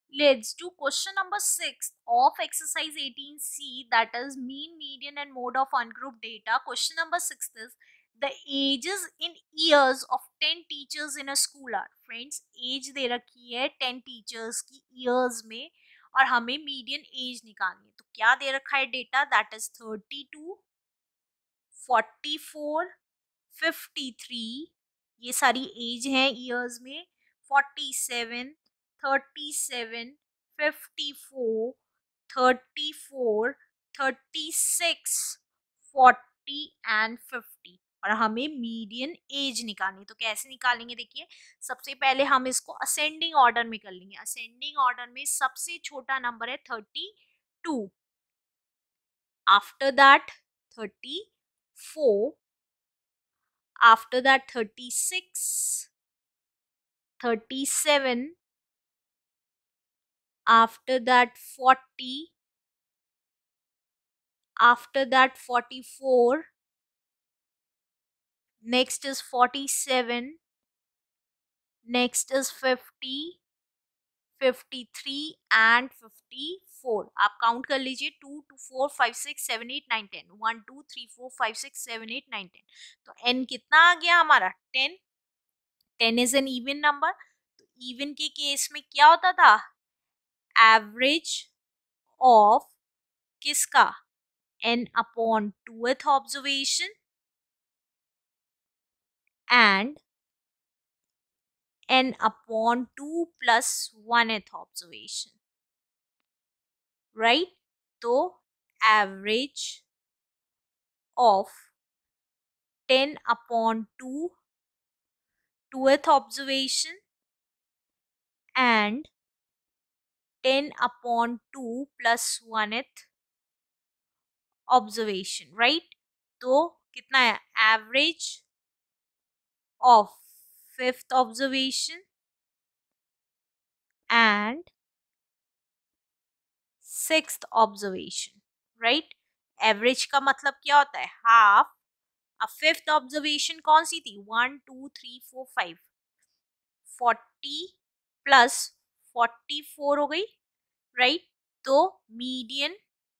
Let's do question number 6 of exercise 18C, that is mean, median and mode of ungrouped data. Question number 6 is the ages in years of 10 teachers in a school are. Friends, age दे रखी है 10 teachers की years में और हमें median age निकालनी है. तो क्या दे रखा है डेटा? That is 32, 44, 53. ये सारी एज है ईयर्स में. 47, 37, 54, 34, 36, 40 एंड 50 और हमें मीडियन एज निकालनी. तो कैसे निकालेंगे? देखिए, सबसे पहले हम इसको असेंडिंग ऑर्डर में कर लेंगे. असेंडिंग ऑर्डर में सबसे छोटा नंबर है 32, after that 34, after that 36, 37, after that 40, after that 44, next is 47, next is 50, 53 and 54. आप काउंट कर लीजिए 2, 4, 5, 6, 7, 8, 9, 10. 1, 2, 3, 4, 5, 6, 7, 8, 9, 10. तो n कितना आ गया हमारा? 10. 10 इज एन इवन नंबर. तो इवन के केस में क्या होता था? एवरेज ऑफ किसका? n upon 2th observation and n upon 2 plus 1th observation, right? तो average of 10 upon 2 2th observation and 10 upon 2 plus 1th observation, right? तो कितना है? average of 5th observation and 6th observation, right? Average का मतलब क्या होता है? Half. अब 5th ऑब्जर्वेशन कौन सी थी? 1, 2, 3, 4, 5. 40 प्लस 44 हो गई, राइट? तो मीडियन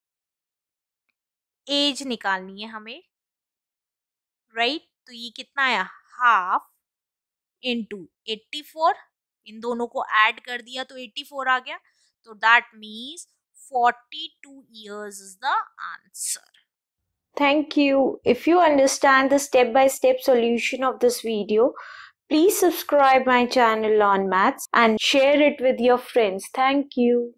एज निकालनी है हमें, राइट? तो ये कितना आया? Half into 84. इन दोनों को ऐड कर दिया तो 84 आ गया. तो that means 42 years is the answer. Thank you. If you understand the step-by-step solution of this video, please subscribe my channel on Maths and share it with your friends. Thank you.